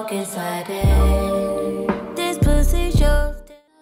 stroke inside it. This pussy's yours.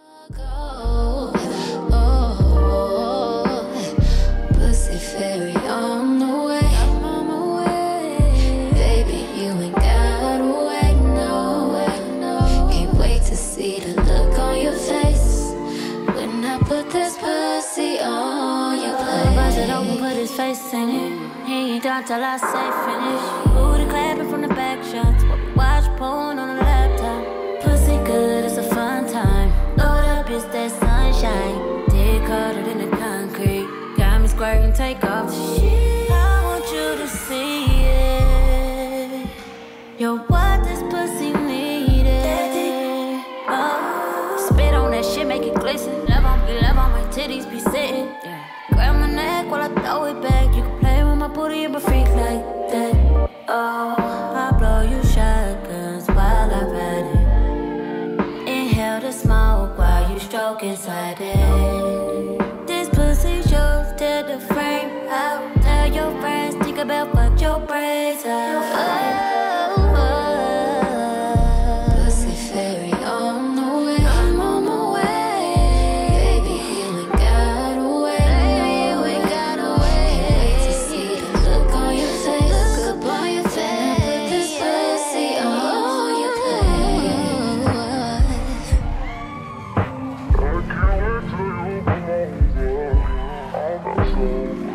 Pussy fairy on the way. I'm on my way. Baby, you ain't gotta wait, no. Can't wait to see the look on your face when I put this pussy on your plate. Buzz it open, put his face in it. He ain't done till I say finish. Booty clapping from the back shots. Watch porn on the laptop. Pussy good, it's a fun time. Load up, it's that sunshine. Dick harder than the concrete. Got me squirting, take off the shit. I want you to see it. You're what this pussy needed. Oh, spit on that shit, make it glisten. Love on my titties be sitting. Grab my neck while I throw it back. You can play with my booty and my freak like that. Oh, I blow you shotguns while I ride it. Inhale the smoke while you stroke inside it. This pussy's yours, tear the frame out. Tell your friends, think about fuck your brains out. Pussy fairy on the way. I'm on my way. Baby, you ain't gotta wait. You ain't gotta wait. Can't wait to see the look on your face. Look up on your face. Put this pussy on your plate. I can't wait till you come over. I'm so